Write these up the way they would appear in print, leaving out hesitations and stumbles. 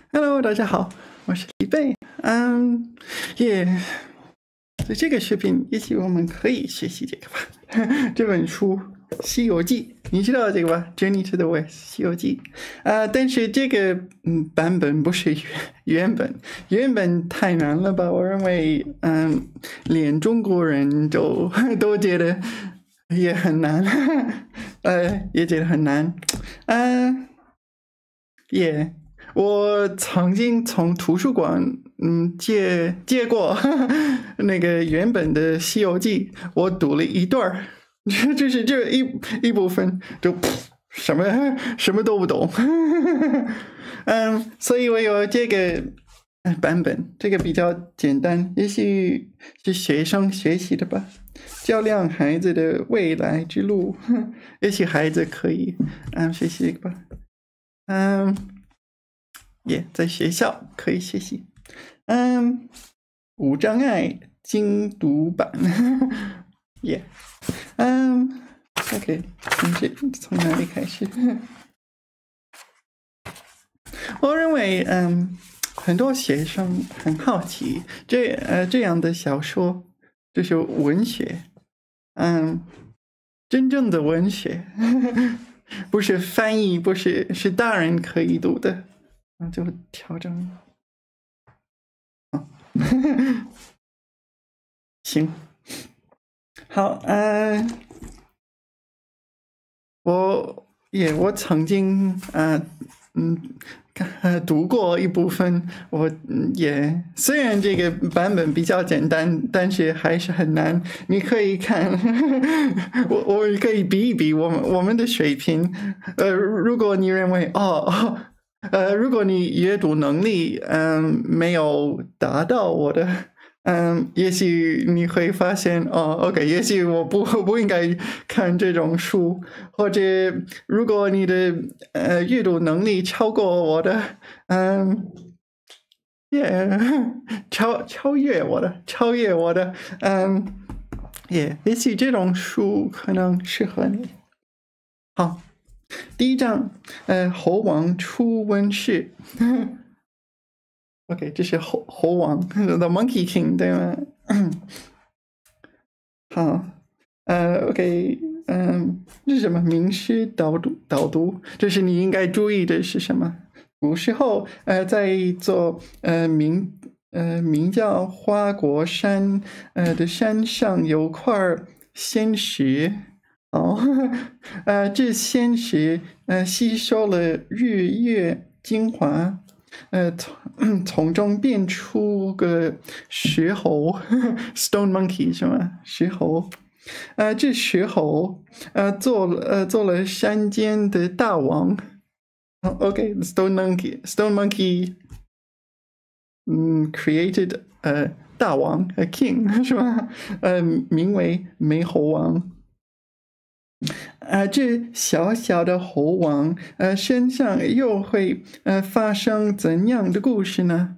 Hello， 大家好，我是李贝。在这个视频，也许我们可以学习这个吧。这本书《西游记》，你知道这个吧 ？Journey to the West，《西游记》但是这个版本不是原本太难了吧？我认为连中国人都觉得也很难，也觉得很难，我曾经从图书馆借过那个原本的《西游记》，我读了一段就是这一部分就什么都不懂。所以我有这个版本，这个比较简单，也许是学生学习的吧，照亮孩子的未来之路，也许孩子可以学习吧。在学校可以学习。无障碍精读版。OK， 从哪里开始？我认为很多学生很好奇这样的小说，就是文学，真正的文学，不是翻译，不是大人可以读的。就调整，行，好，我曾经读过一部分，虽然这个版本比较简单，但是还是很难。你可以看，我可以比一比我们的水平。如果你认为如果你阅读能力没有达到我的也许你会发现OK， 也许我不应该看这种书，或者如果你的阅读能力超过我的超越我的也许这种书可能适合你。好。第一章，猴王出温室。OK， 这是猴王 ，The Monkey King， 对吗？好，OK， 这是什么？名师导读，这是你应该注意的是什么？古时候，在一座名叫花果山的山上有块仙石。这仙石吸收了日月精华，从中变出个石猴，Stone Monkey 是吗？石猴，这石猴做了山间的大王。OK，Stone Monkey， created 大王king 是吧？名为美猴王。这小小的猴王身上又会发生怎样的故事呢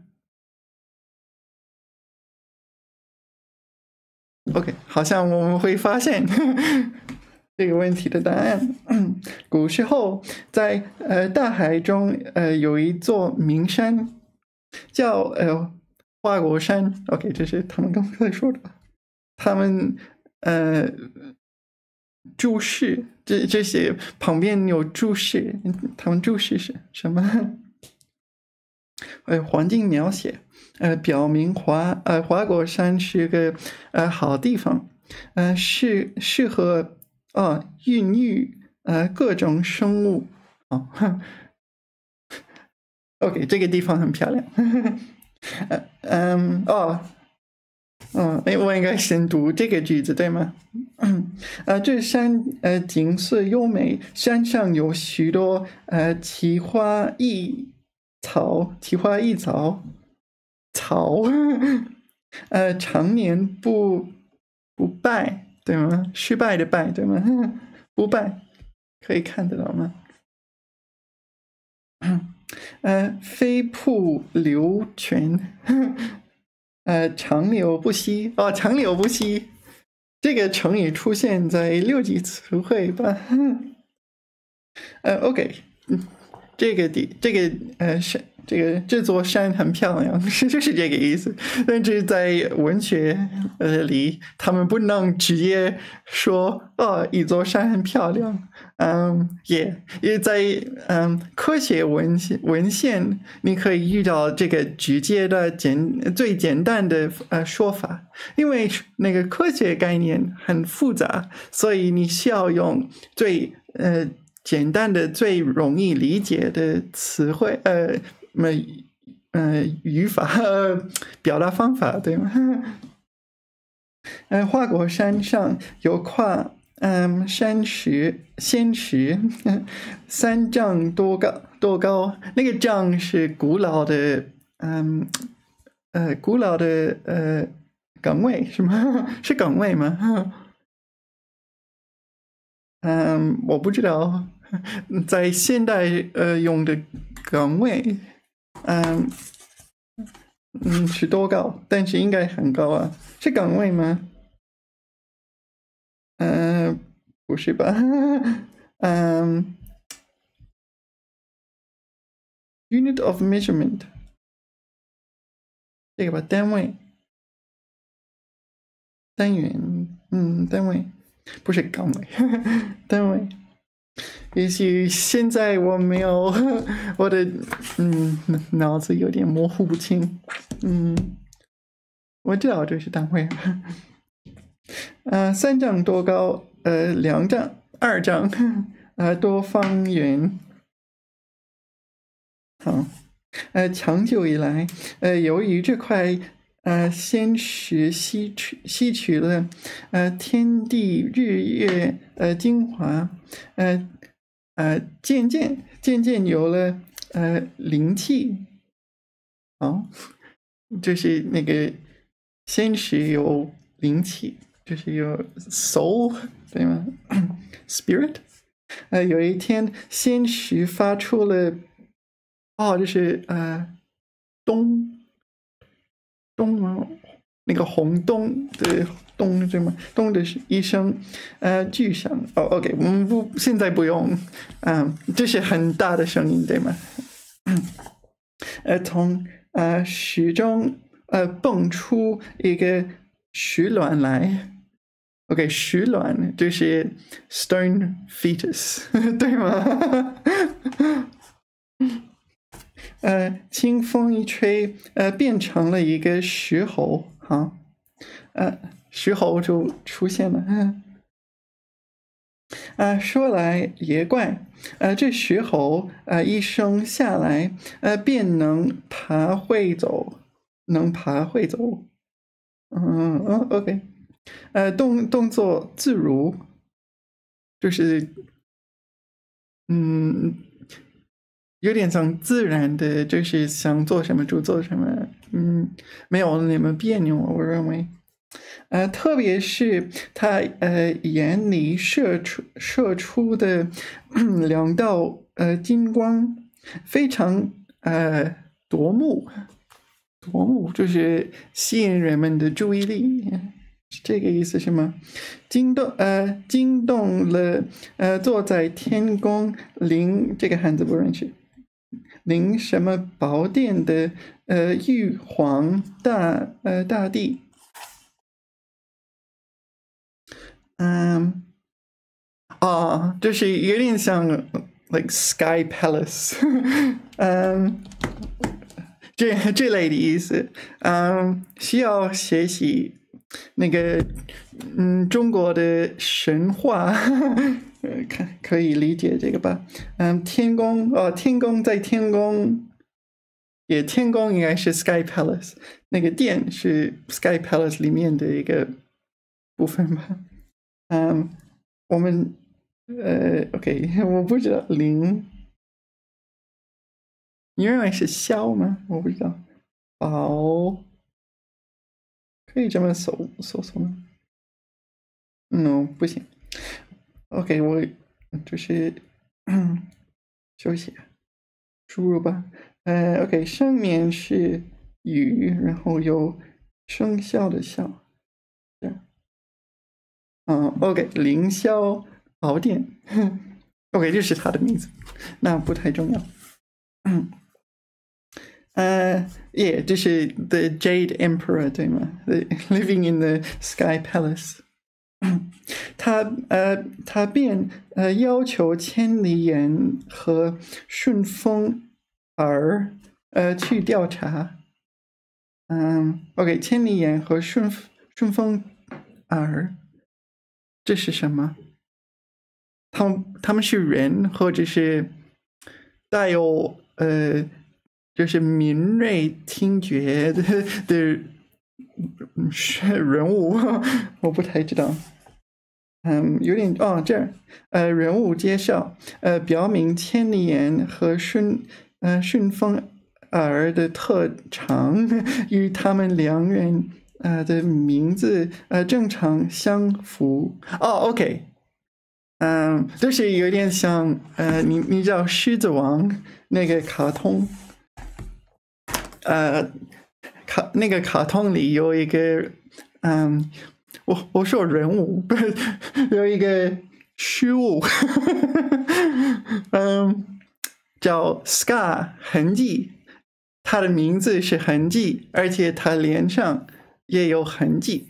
？OK， 好像我们会发现这个问题的答案。古时候，在大海中有一座名山，叫花果山。OK， 这是他们刚才说的。他们注释这些旁边有注释，他们注释是什么？环境描写，表明花果山是个好地方，适合孕育各种生物。OK， 这个地方很漂亮。我应该先读这个句子对吗？这山景色优美，山上有许多奇花异草，常年不败，对吗？失败的败，对吗？不败，可以看得到吗？飞瀑流泉。长流不息长流不息，这个成语出现在6级词汇吧？OK，这个这座山很漂亮，就是这个意思。但是在文学里，他们不能直接说一座山很漂亮。也在科学文献，你可以遇到这个直接的最简单的说法，因为那个科学概念很复杂，所以你需要用最简单的、最容易理解的词汇语法表达方法，对吗？花果山上有块仙石3丈多高，那个丈是古老的岗位是吗？是岗位吗？我不知道，在现代用的岗位，是多高？但是应该很高啊，是岗位吗？不是吧？Unit of measurement， 这个吧，单位，单元，单位，不是岗位，单位。也许现在我没有，我的脑子有点模糊不清。我知道这是单位。3丈多高，2丈多方圆。好，长久以来，由于这块仙石吸取了天地日月精华，渐渐有了灵气。就是那个仙石有灵气，就是有 soul， 对吗？Spirit。有一天，仙石发出了就是咚吗？那个红咚的咚对吗？咚的一声巨响。OK， 我们现在不用，这是很大的声音对吗？从石中蹦出一个石卵来。OK， 石卵就是 stone fetus， 对吗？清风一吹，变成了一个石猴。石猴就出现了。说来也怪，这石猴一生下来便能爬会走。OK， 动作自如，就是有点像自然的，就是想做什么就做什么，没有那么别扭，我认为。特别是他眼里射出的2道金光，非常夺目，就是吸引人们的注意力，是这个意思是吗？惊动了坐在天宫临这个汉字不认识，临什么宝殿的玉皇大帝。就是有点像 like Sky Palace， 这类的意思。需要学习那个中国的神话，可以理解这个吧？天宫在天宫，天宫应该是 Sky Palace， 那个殿是 Sky Palace 里面的一个部分吧？我们OK， 我不知道灵，你认为是消吗？我不知道。宝可以这么搜索吗？No， 不行。OK， 我就是休息输入吧。OK， 上面是雨，然后有生肖的肖。OK， 凌霄宝典，OK， 这是他的名字，那不太重要。 yeah， 这是 The Jade Emperor 对吗 ？Living in the Sky Palace 他便要求千里眼和顺风耳去调查。OK， 千里眼和顺风耳，这是什么？他们是人，或者是带有就是敏锐听觉的人物，我不太知道。有点这儿人物介绍，表明千里眼和顺风耳的特长与他们两人的名字正常相符。OK， 就是有点像你知道《狮子王》那个卡通，那个卡通里有一个我说人物，不是有一个事物，叫 Scar 痕迹，他的名字是痕迹，而且他脸上也有痕迹，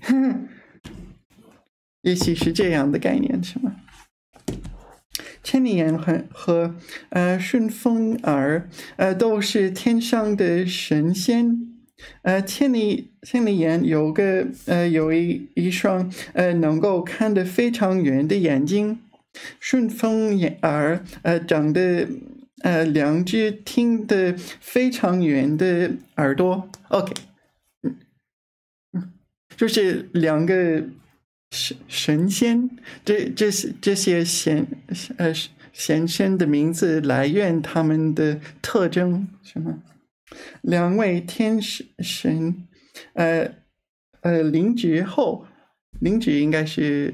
也许是这样的概念，是吗？千里眼和顺风耳都是天上的神仙。千里眼有一双能够看得非常远的眼睛，顺风耳长得两只听得非常远的耳朵。OK， 就是两个神仙，这些先生的名字来源他们的特征是吗？两位天神领旨后，领旨应该是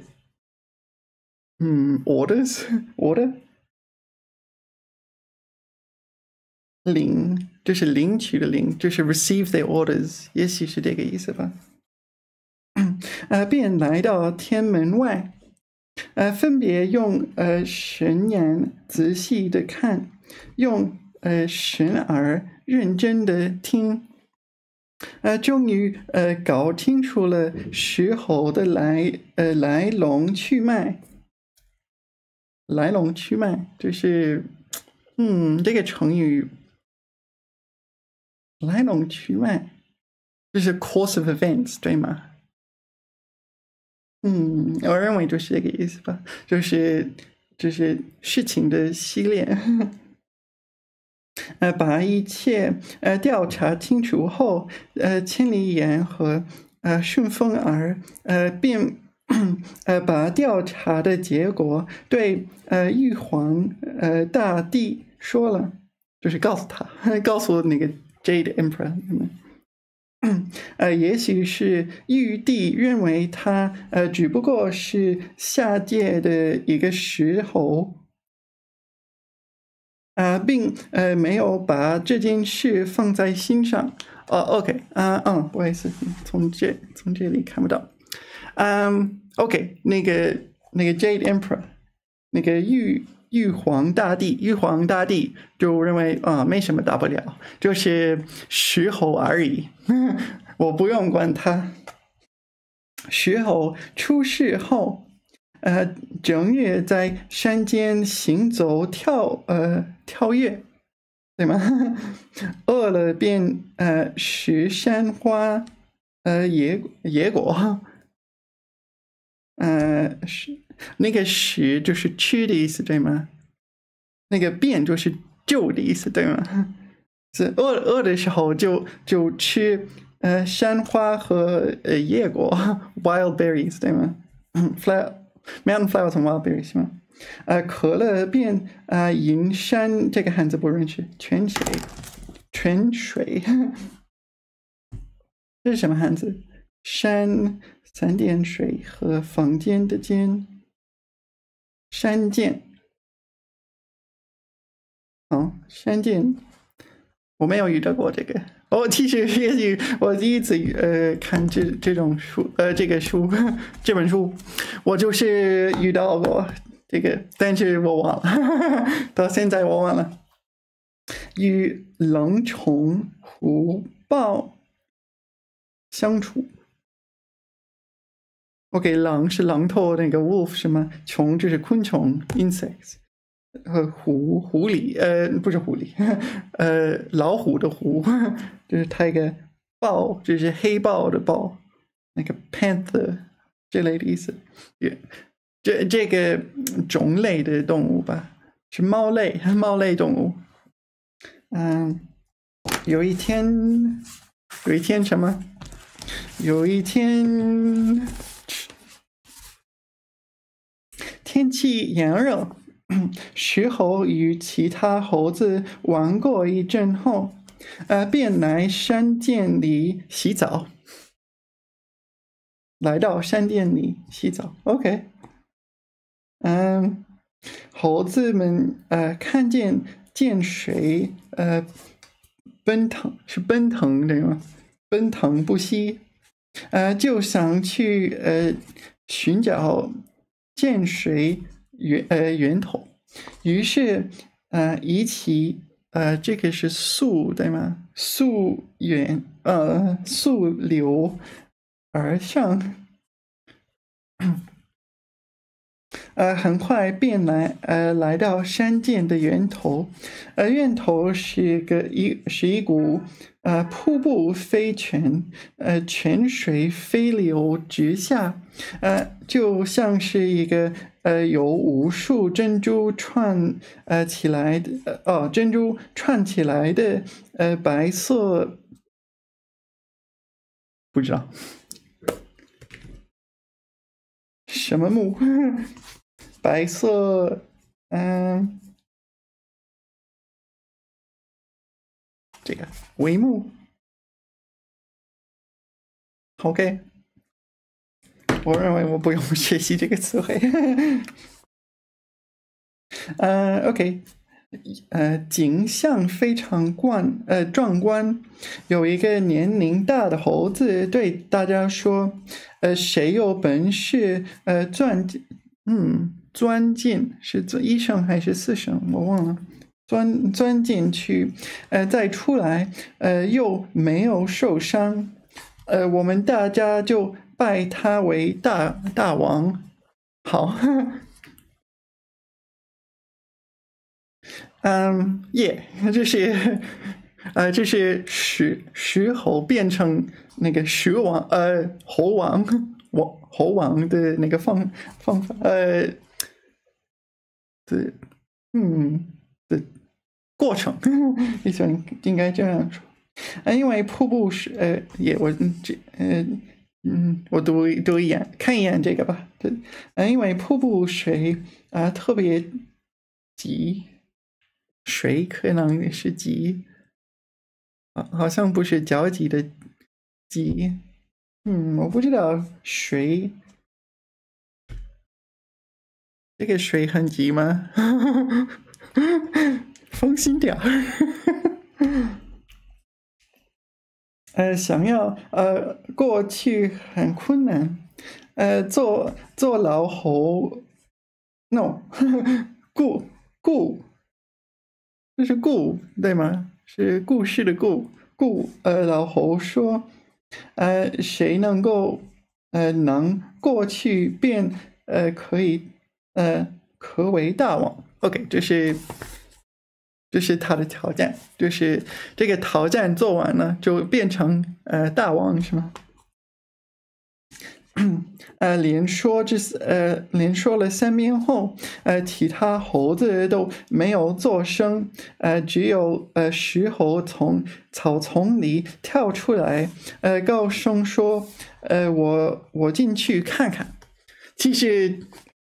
order 领，就是领取的领，就是 receive the orders， 也许是这个意思吧。便来到天门外，分别用神眼仔细的看，用神耳认真的听，终于搞清楚了石猴的来龙去脉。来龙去脉就是这个成语来龙去脉就是 course of events 对吗？我认为就是这个意思吧，就是事情的系列。把一切调查清楚后，千里眼和顺风耳便把调查的结果对玉皇大帝说了，就是告诉那个 Jade Emperor。也许是玉帝认为他只不过是下界的一个石猴，并没有把这件事放在心上。OK， 不好意思，从这里看不到。OK， 那个 Jade Emperor， 那个玉皇大帝就认为没什么大不了，就是石猴而已，我不用管他。石猴出世后，正月在山间行走跳跃，对吗？饿了便食山花野果。那个食就是吃的意思，对吗？那个便就是救的意思，对吗？是饿的时候就吃山花和野果 wild berries， 对吗？mountain flowers and wild berries 是吗？渴了便饮山，这个汉字不认识，泉水这是什么汉字？山三点水和房间的间，山涧。山涧，我没有遇到过这个。其实也许我第一次看这种书，这本书，我就是遇到过这个，但是我忘了，到现在我忘了。 与狼虫、虎豹相处。OK， 狼是狼头那个 wolf 是吗？虫就是昆虫 insects， 和狐狸不是狐狸，老虎的虎就是 tiger， 豹就是黑豹的豹，那个 panther 这类的意思。这个种类的动物吧，是猫类动物。有一天什么？有一天天气炎热，石猴与其他猴子玩过一阵后，便来山涧里洗澡。来到山涧里洗澡 ，OK。猴子们看见涧水奔腾对吗？奔腾不息，就想去寻找涧水源头，于是移起这个是溯对吗？溯流而上。很快便来到山涧的源头，源头是一股瀑布飞泉，泉水飞流直下，就像是一个有无数珍珠串起来的珍珠串起来的白色，不知道什么木。白色，这个帷幕 ，OK， 我认为我不用学习这个词汇。OK， 景象非常壮观。有一个年龄大的猴子对大家说：“谁有本事钻进是一声还是四声？我忘了。钻进去，再出来，又没有受伤，我们大家就拜他为大王。好，这是石猴变成那个猴王的那个方法，的过程，应该这样说。因为瀑布是我读一眼，看一眼这个吧。因为瀑布水特别急，水可能是急，好像不是焦急的急。我不知道水。这个水很急吗？放心点儿。想要过去很困难。做老猴 ，no， 这是对吗？是故事的老猴说，谁能够能过去便可以可为大王。OK， 这是他的挑战，就是这个挑战做完了就变成大王是吗？连说了3遍后，其他猴子都没有作声，只有石猴从草丛里跳出来，高声说：“我进去看看。”其实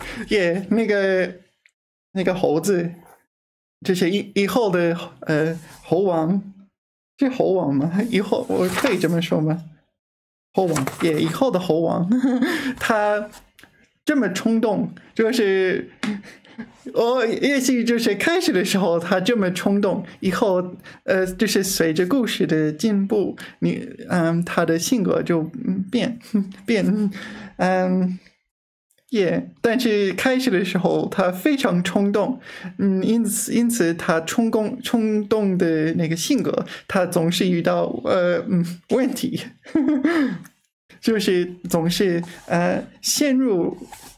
那个猴子，这是以后的猴王，是猴王吗？以后我可以这么说吗？猴王以后的猴王，他这么冲动，就是也许就是开始的时候他这么冲动，以后就是随着故事的进步，他的性格就变。 但是开始的时候他非常冲动，因此他冲动的那个性格，他总是遇到问题，就是总是陷入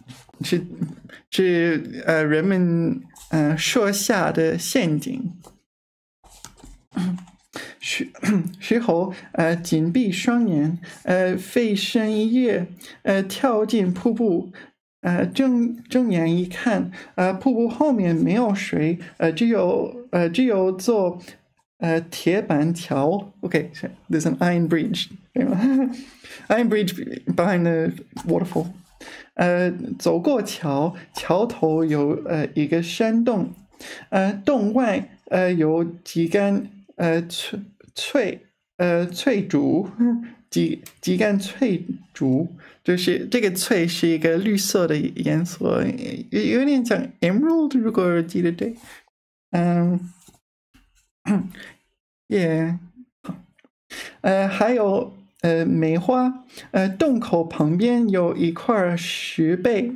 人们设下的陷阱。石猴紧闭双眼，飞身一跃，跳进瀑布。睁眼一看，瀑布后面没有水，只有座铁板桥。Okay, so there's an iron bridge. Iron bridge behind the waterfall. 走过桥头有一个山洞，洞外有几根翠竹，几根翠竹，就是这个翠是一个绿色的颜色，有点像 emerald， 如果记得对。还有梅花，洞口旁边有一块石碑，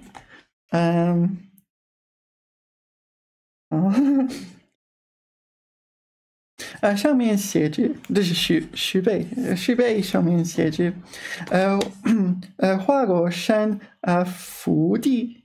上面写着，这是石碑上面写着，花果山福地，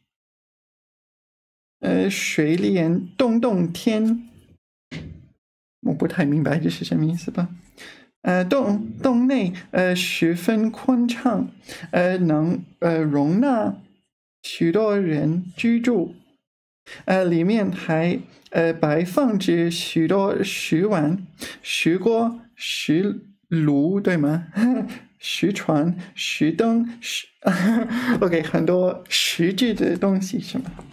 水帘洞天，我不太明白这是什么意思吧？洞内十分宽敞，能容纳许多人居住，里面还摆放着许多石碗、石锅、石炉，对吗？石船、石灯，OK， 很多实质的东西是吗？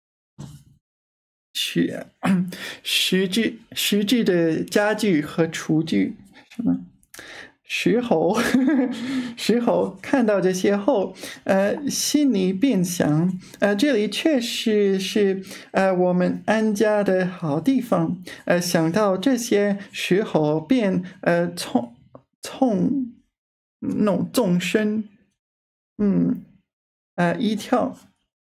实质的家具和厨具是吗？石猴看到这些后，心里便想，这里确实是我们安家的好地方。想到这些，石猴便纵身，一跳，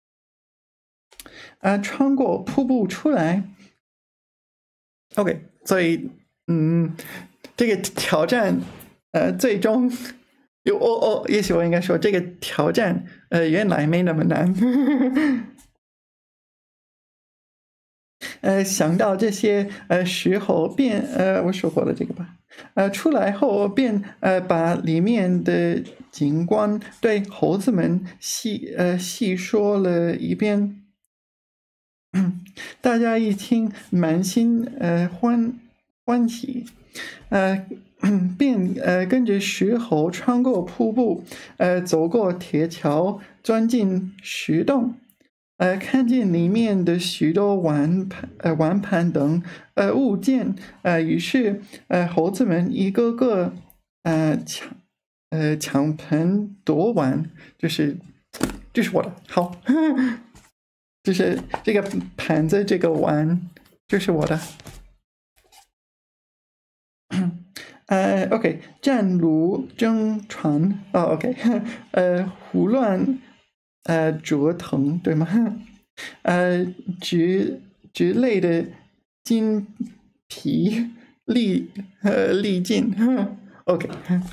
穿过瀑布出来。OK， 所以这个挑战。最终也许我应该说这个挑战原来没那么难。想到这些时候便我说过了这个吧。出来后便把里面的景观对猴子们细说了一遍。大家一听满心欢喜，便跟着石猴穿过瀑布，走过铁桥，钻进石洞，看见里面的许多碗盘等物件，于是猴子们一个个抢盆夺碗，这是我的，好，就是这个盘子，这个碗，这是我的。OK， 战炉争传OK， 胡乱折腾，对吗？直类的筋疲力尽，OK，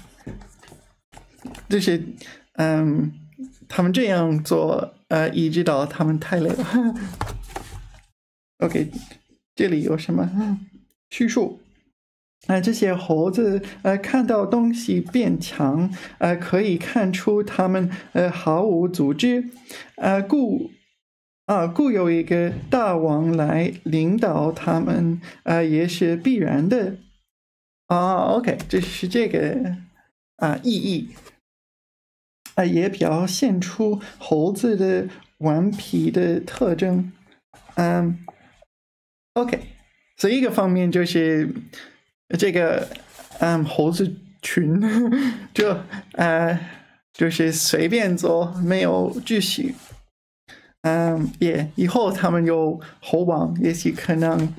就是他们这样做一直到他们太累了。OK， 这里有什么叙述？这些猴子看到东西变强，可以看出他们毫无组织，故有一个大王来领导他们，也是必然的。OK， 这是这个意义，也表现出猴子的顽皮的特征。OK， 所以一个方面就是这个猴子群就是随便做，没有秩序。以后他们有猴王，也许可能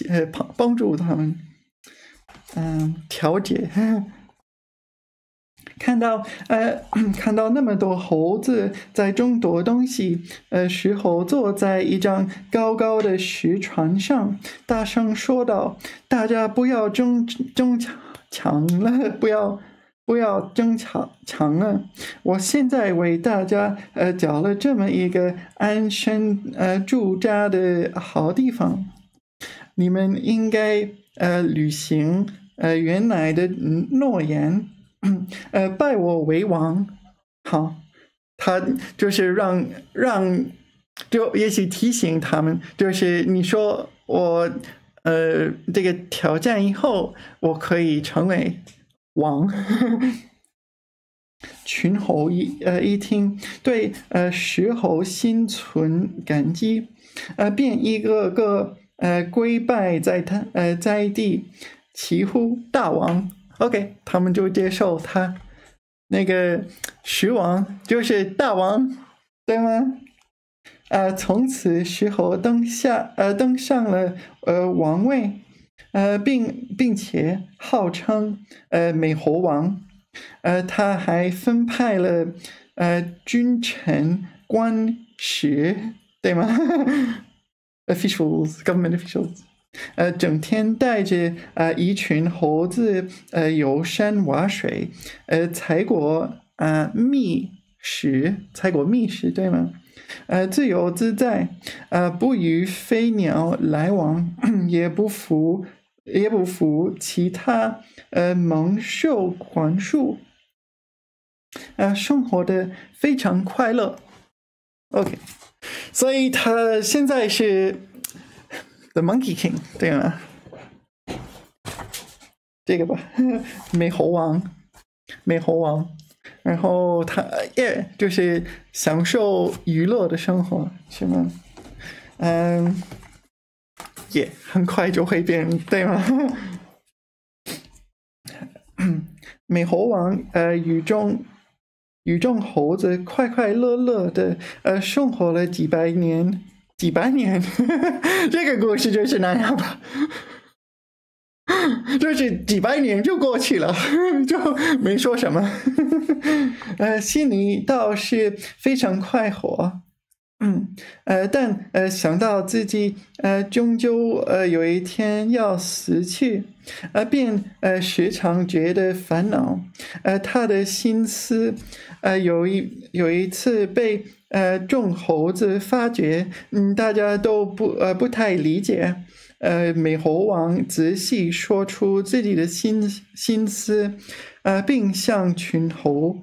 帮助他们调节。 看到看到那么多猴子在争夺东西，石猴坐在一张高高的石船上，大声说道：大家不要争抢了，不要争抢了！我现在为大家找了这么一个安身驻扎的好地方，你们应该履行原来的诺言，拜我为王。好，他就是就也许提醒他们，就是你说我这个挑战以后，我可以成为王。群猴一听，对石猴心存感激，便一个个跪拜在地，齐呼大王。OK， 他们就接受他那个石王就是大王，对吗？从此石猴登上了王位，并且号称美猴王。他还分派了君臣官使，对吗？officials, government officials， 整天带着一群猴子游山玩水，采果觅食，对吗？自由自在，不与飞鸟来往，也不服其他猛兽管束，生活的非常快乐。OK， 所以他现在是 The Monkey King， 对吗？这个吧，美猴王。然后他就是享受娱乐的生活，是吗？很快就会变，对吗？美猴王与众猴子快快乐乐的生活了几百年，这个故事就是那样吧。就是几百年就过去了，就没说什么。心里倒是非常快活。但想到自己终究有一天要死去，便时常觉得烦恼。他的心思有一次被众猴子发觉，大家都不太理解。美猴王仔细说出自己的心思，并向群猴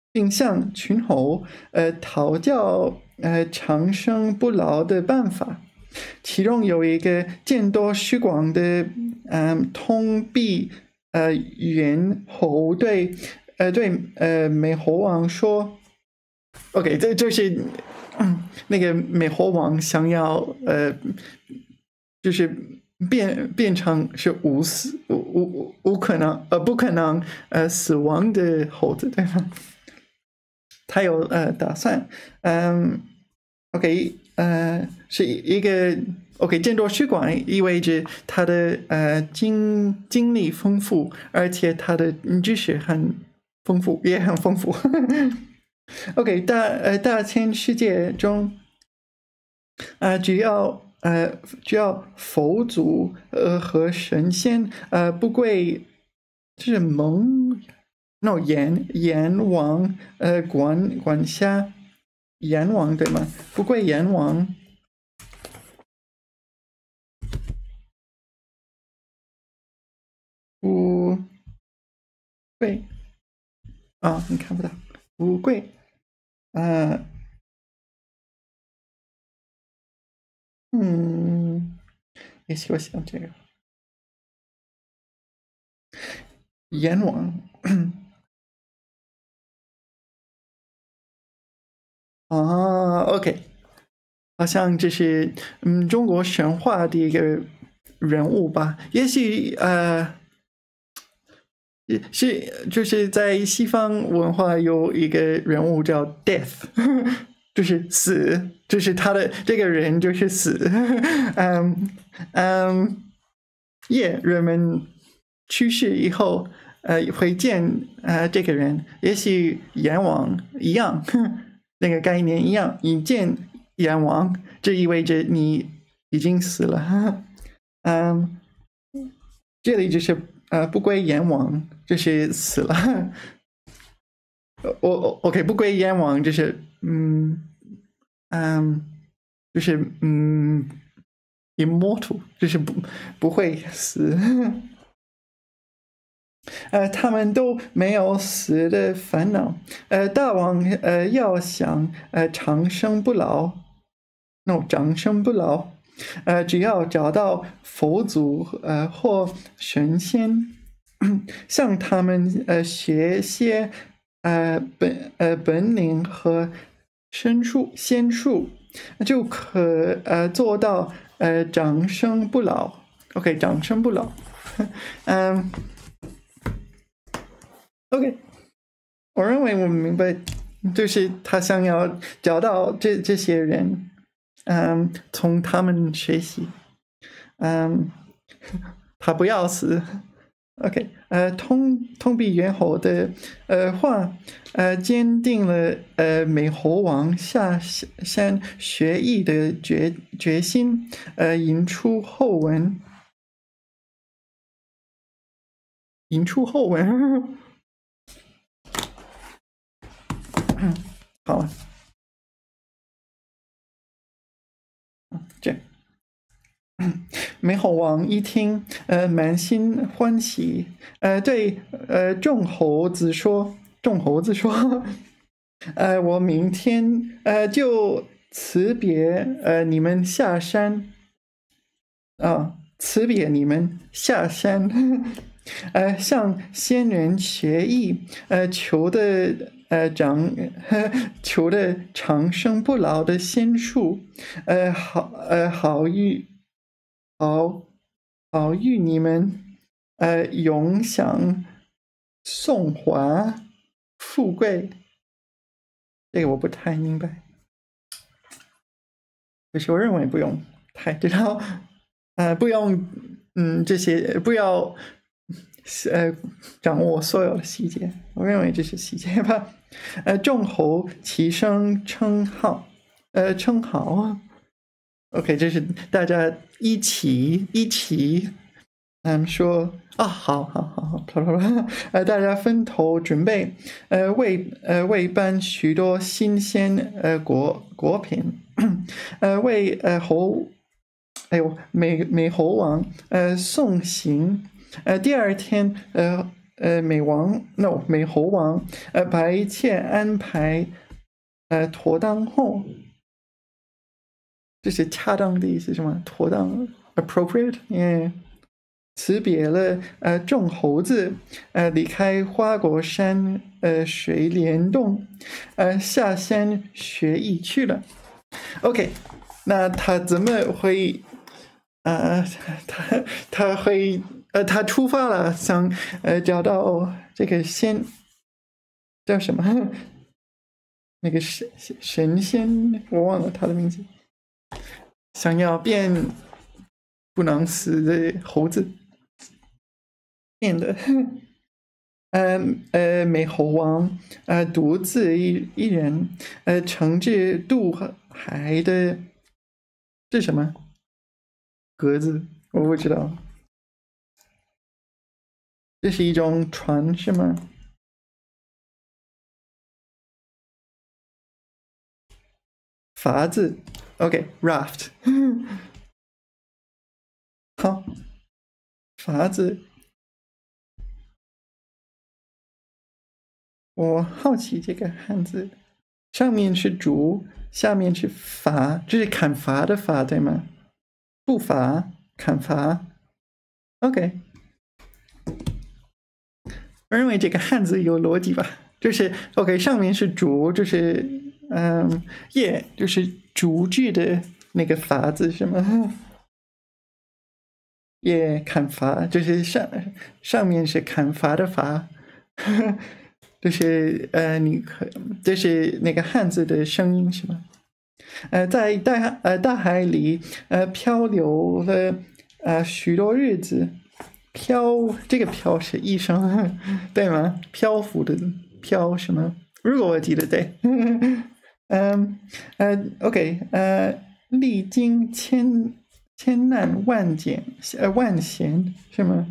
讨教长生不老的办法。其中有一个见多识广的通臂猿猴对美猴王说 ：“OK， 这就是那个美猴王想要就是变成是不可能死亡的猴子，对吗？他有打算，OK， 是一个 OK 见多识广，意味着他的经历丰富，而且他的知识也很丰富。OK， 大千世界中只要佛祖和神仙不跪，就是阎王管辖阎王，对吗？不跪阎王，不跪你看不到，不跪也许我想这个阎王OK， 好像这是中国神话的一个人物吧？也许就是在西方文化有一个人物叫 Death， 就是死，就是他的这个人就是死。人们去世以后会见这个人，也许阎王一样，那个概念一样，你见阎王，这意味着你已经死了。这里就是不归阎王，就是死了。OK， 不归阎王就是就是 immortal， 就是不会死。他们都没有死的烦恼。大王要想长生不老长生不老，只要找到佛祖或神仙，向他们学些本领和仙术，就可做到长生不老。OK， 长生不老。OK， 我认为我明白，就是他想要找到这些人，从他们学习，他不要死。OK， 通比猿猴的话，坚定了美猴王下山学艺的决心，引出后文。好了，这美猴王一听，满心欢喜，对众猴子说，我明天就辞别你们下山，向仙人学艺，求的长生不老的仙术，好与你们永享颂华富贵。这个我不太明白，可是我认为不用太知道，不用这些不要掌握所有的细节，我认为这是细节吧。众猴齐声称好，OK， 这是大家一起说好，大家分头准备喂搬许多新鲜果品，为美猴王送行。第二天美猴王把一切安排妥当后，这是恰当的意思是吗？妥当 appropriate， 辞别了众猴子，离开花果山水帘洞，下山学艺去了。OK， 那他怎么会他出发了，想找到这个仙叫什么？那个神仙，我忘了他的名字。想要变不能死的猴子，变的。美猴王独自一人乘着渡海的这什么鸽子？我不知道。这是一种船是吗？筏子 ，OK， raft， 好，筏子。我好奇这个汉字，上面是竹，下面是伐，这是砍伐的伐对吗？步伐，砍伐 ，OK。我认为这个汉字有逻辑吧，就是 OK， 上面是竹，就是叶，就是竹具的那个筏子是吗？叶砍伐，就是上面是砍伐的伐，就是这是那个汉字的声音是吗？在大海里漂流了许多日子。 漂，这个漂是一声，对吗？漂浮的漂什么？如果我记得对。OK，历经千难万险是吗？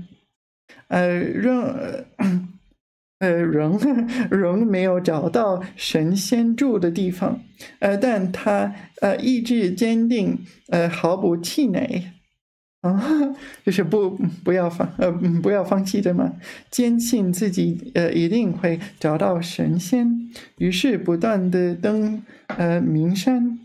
仍没有找到神仙住的地方，但他意志坚定，毫不气馁。啊，就是不要放弃的嘛，坚信自己一定会找到神仙，于是不断的登名山，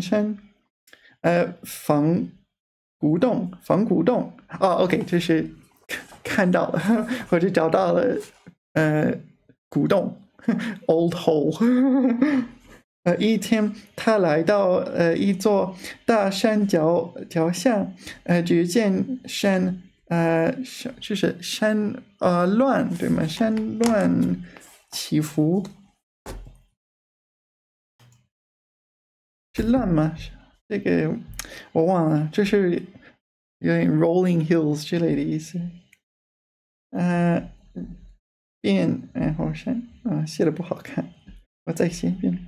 防古洞，哦，OK，就是看到了或者找到了古洞，old hole。一天，他来到一座大山脚下，只见就是山乱，对吗？山乱起伏，是乱吗？这个我忘了，这是有点 rolling hills 之类的意思。然后山写的不好看，我再写一遍。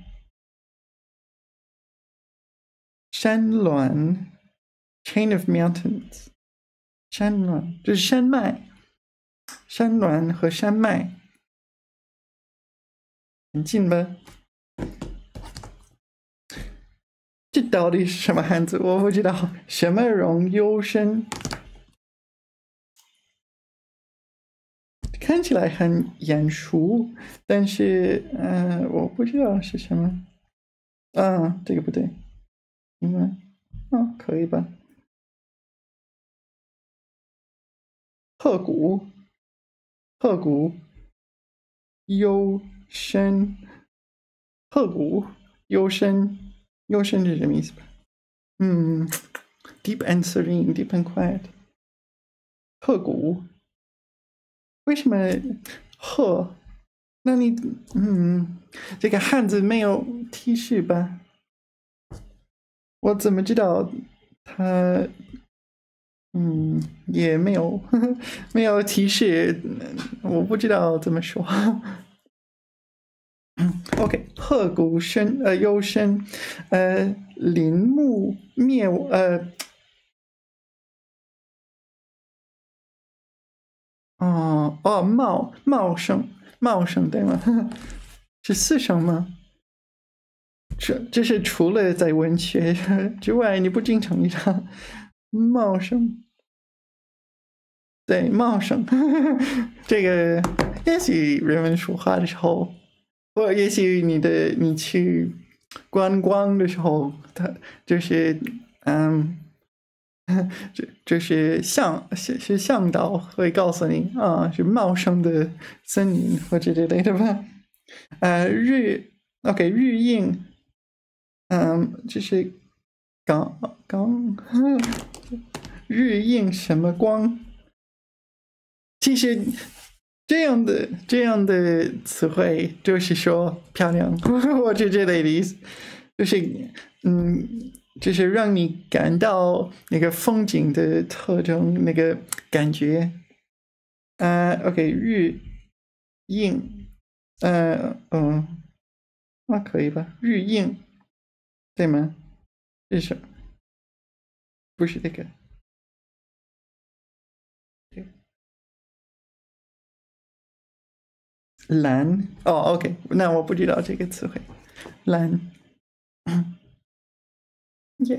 山峦 ，chain of mountains， 山峦这是山脉，山峦和山脉很近吧？这到底是什么汉字？我不知道。什么容幽深？看起来很眼熟，但是我不知道是什么。这个不对，因为可以吧？鹤骨，幽深，鹤骨幽深是什么意思吧？deep and serene, deep and quiet。鹤骨，为什么鹤？那你这个汉字没有提示吧？我怎么知道它？也没有没有提示，我不知道怎么说。OK， 鹤骨幽深，林木灭茂盛对吗？是四声吗？这是除了在文学之外，你不经常遇到茂盛。对，茂盛，这个也许人们说话的时候，或也许你去观光的时候，它就是就是向导会告诉你是茂盛的森林或者之类的吧。日映，就是刚日映什么光？其实这样的词汇就是说漂亮，或者之类的意思，就是让你感到那个风景的特征，那个感觉。OK， 日映，可以吧？日映，对吗？这是不是这个？蓝，OK， 那我不知道这个词汇，蓝，Yeah，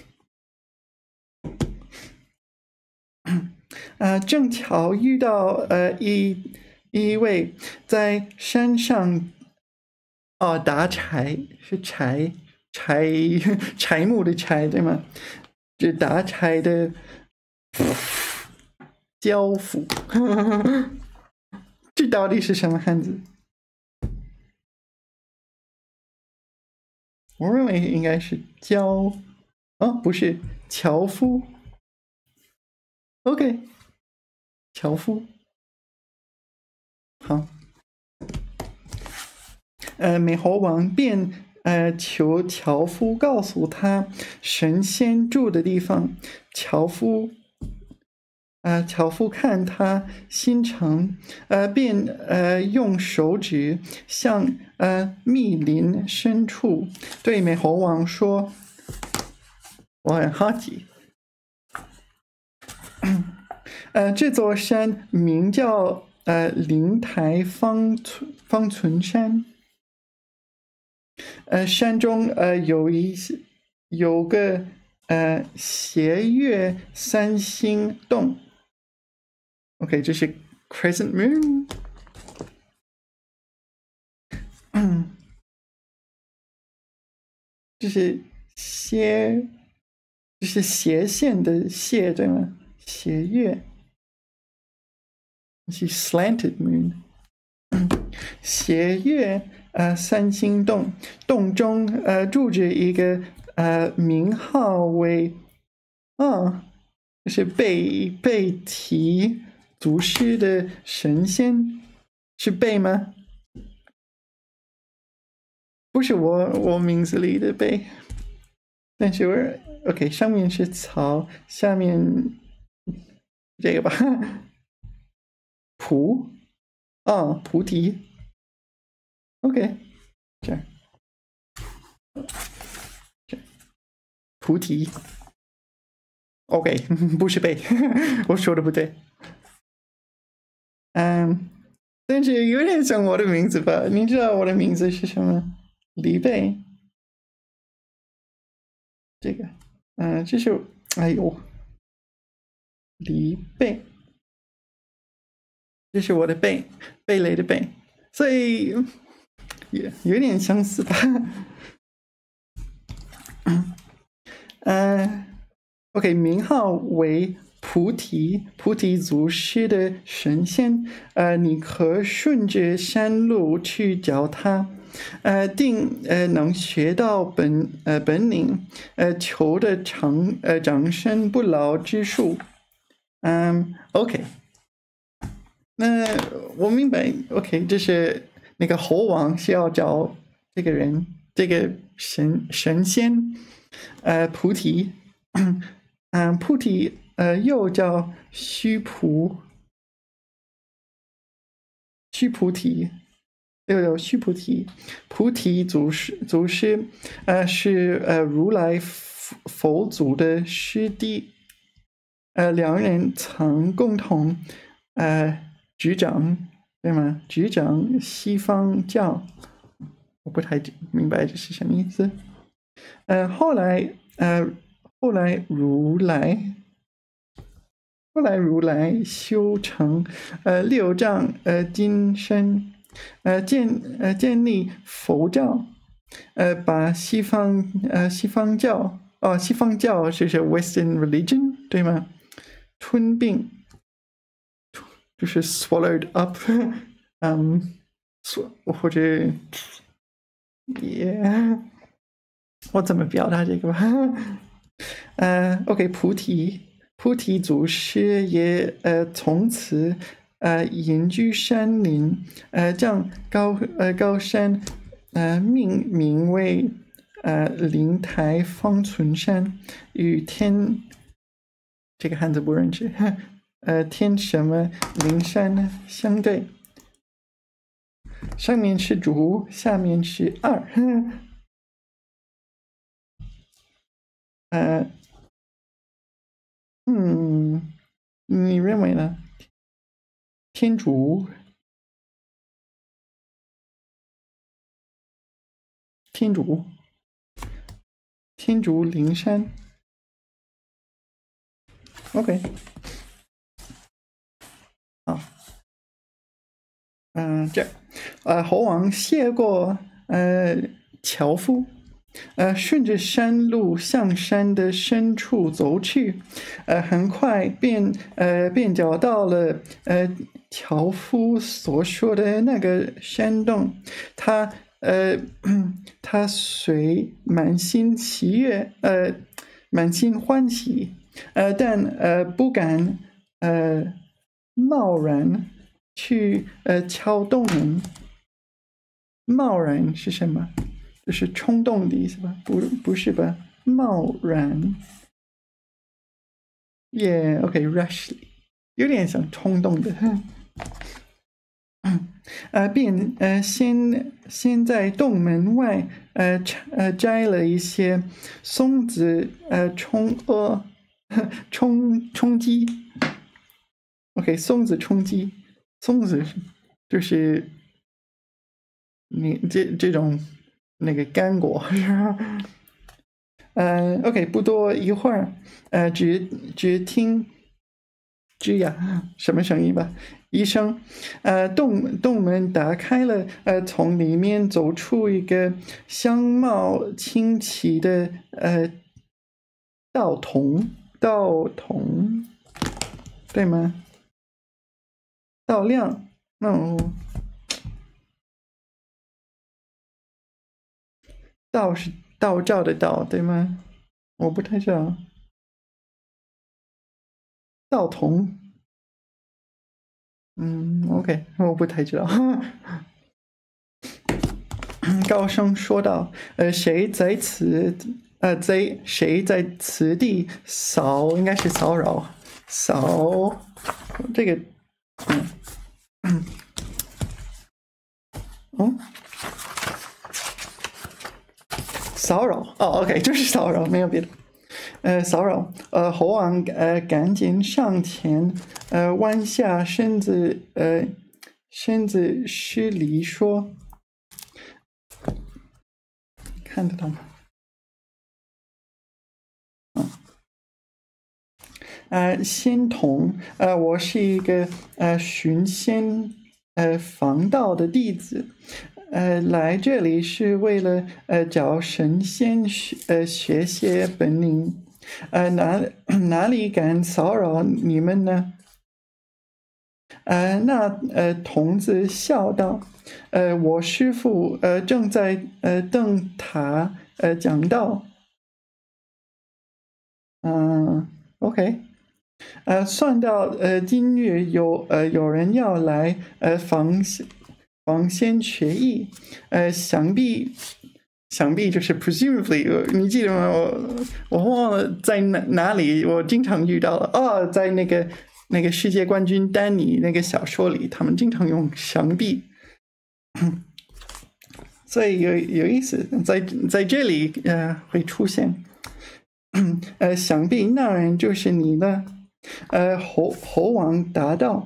正巧遇到一位在山上打柴，是柴木的柴对吗？这打柴的樵夫。这到底是什么汉字？我认为应该是不是樵夫。OK， 樵夫。好，美猴王便求樵夫告诉他神仙住的地方。樵夫樵夫看他心诚，便用手指向密林深处对美猴王说：“我很好奇。这座山名叫灵台方存山。山中有个斜月三星洞。OK， 这是 Crescent Moon。这是斜线的斜，对吗？斜月。是 slanted moon。斜月三星洞，洞中住着一个名号为就是贝提祖师的神仙，是贝吗？不是我名字里的贝，但是OK， 上面是草，下面这个吧，菩提 ，OK， 这样，菩提。OK， 不是贝，我说的不对。但是有点像我的名字吧？你知道我的名字是什么？李贝。这个，这是，哎呦，李贝，这是我的贝类的贝，所以也有点相似吧。OK， 名号为菩提祖师的神仙，你可顺着山路去找他，定能学到本领，求得长生不老之术。OK， 那我明白。OK， 这是那个猴王是要找这个人，这个神仙，菩提。菩提又叫须菩提，又叫须菩提。菩提祖师是如来佛祖的师弟，两人曾共同执掌，对吗？执掌西方教，我不太明白这是什么意思。后来如来修成六丈金身，建立佛教，把西方教就是 Western religion 对吗？吞并，就是 swallowed up， 或者我怎么表达这个吧？OK， 菩提祖师也从此隐居山林，将高山命名为灵台方存山，与天这个汉字不认识，天什么灵山呢相对，上面是主，下面是2。你认为呢？天竺灵山 ，OK， 好，这猴王谢过樵夫。顺着山路向山的深处走去，很快便找到了樵夫所说的那个山洞。他虽满心欢喜，但不敢贸然去敲洞门。贸然是什么？就是冲动的意思吧？不是吧？贸然 ，Yeah，OK，rashly， 有点像冲动的。便先在洞门外摘了一些松子充饥。OK， 松子充饥，松子就是你这种那个干果。OK， 不多一会儿，只听吱呀，什么声音吧？一声，洞门打开了，从里面走出一个相貌清奇的道童，对吗？道亮，道是道照的道，对吗？我不太知道。道童。OK， 我不太知道。高声说道：“谁在此地应该是骚扰这个，骚扰哦 ，OK， 就是骚扰，没有别的。骚扰，猴王赶紧上前，弯下身子施礼说，看得到吗？仙童，我是一个寻仙防盗的弟子，来这里是为了找神仙学些本领。哪里敢骚扰你们呢？那童子笑道：“我师父正在灯塔讲道。OK， 算到今日有人要来访仙学艺，想必就是 presumably， 你记得吗？我忘了在哪里，我经常遇到了在那个世界冠军丹尼那个小说里，他们经常用想必，所以有意思，在这里会出现。想必那人就是你了。猴王答道：“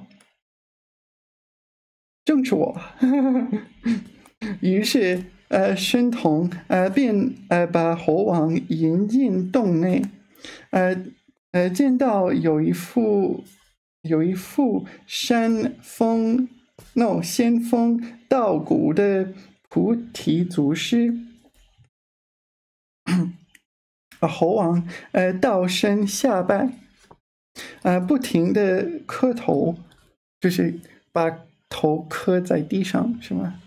正是我。”于是申童便把猴王引进洞内，见到有一副仙风道骨的菩提祖师。猴王倒身下拜，不停的磕头，就是把头磕在地上，是吗？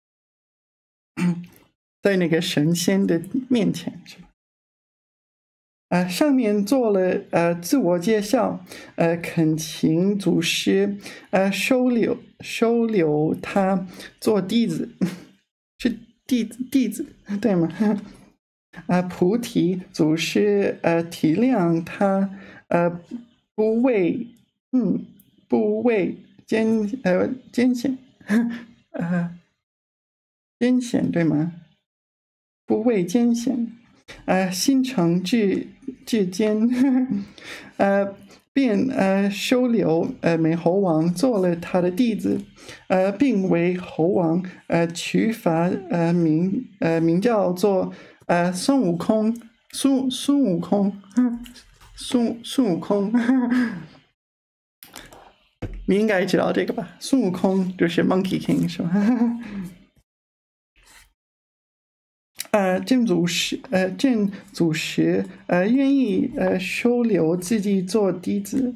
在那个神仙的面前，是吧？上面做了自我介绍，恳请祖师收留他做弟子，是弟子对吗？菩提祖师体谅他不畏艰险艰险对吗？不畏艰险心诚至坚便收留美猴王做了他的弟子，并为猴王取法名叫做孙悟空，你应该知道这个吧？孙悟空就是 Monkey King 是吧？郑祖师愿意收留自己做弟子，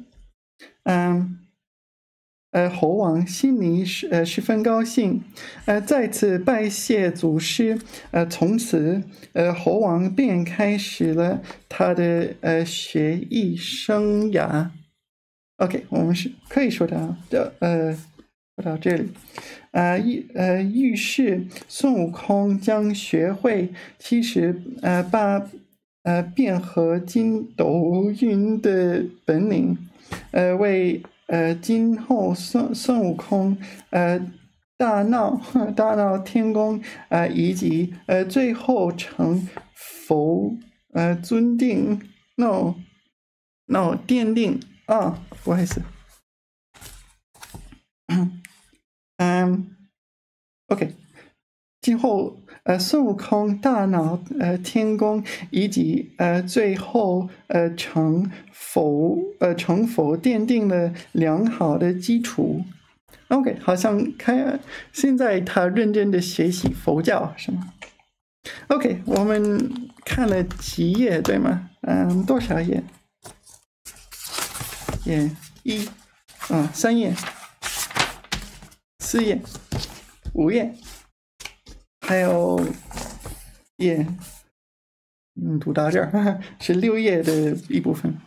猴王心里十分高兴，再次拜谢祖师，从此猴王便开始了他的学艺生涯。OK， 我们可以说到这里。预示孙悟空将学会78变合筋斗云的本领，为今后孙悟空大闹天宫以及最后成佛尊定 no 奠定啊，不好意思，OK。今后，孙悟空大闹天宫，以及最后成佛奠定了良好的基础。OK， 好像现在他认真的学习佛教是吗 ？OK， 我们看了几页对吗？多少页？3页、4页、5页。还有读到这儿是6页的一部分。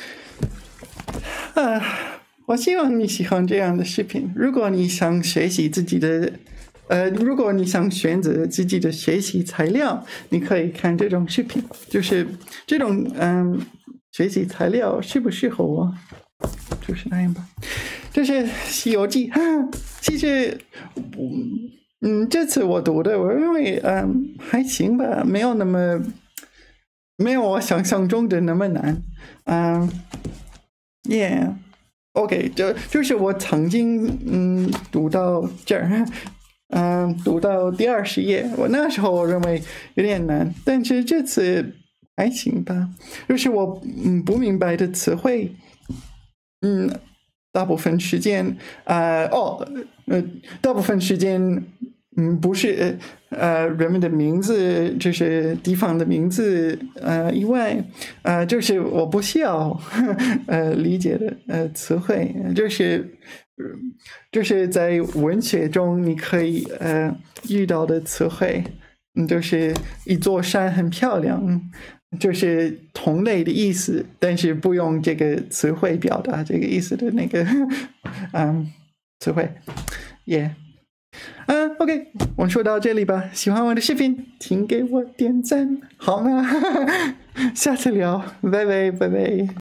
我希望你喜欢这样的视频。如果你想学习自己的，如果你想选择自己的学习材料，你可以看这种视频。就是这种学习材料适不适合我？就是那样吧。这是《西游记》其实这次我读的，我认为还行吧，没有我想象中的那么难。OK， 就是我曾经读到这儿，读到第20页，那时候我认为有点难，但是这次还行吧。就是我不明白的词汇，大部分时间大部分时间不是人们的名字，就是地方的名字以外，就是我不需要理解的词汇，就是在文学中你可以遇到的词汇，就是一座山很漂亮，就是同类的意思，但是不用这个词汇表达这个意思的那个词汇OK， 我们说到这里吧。喜欢我的视频，请给我点赞好吗？下次聊，拜拜。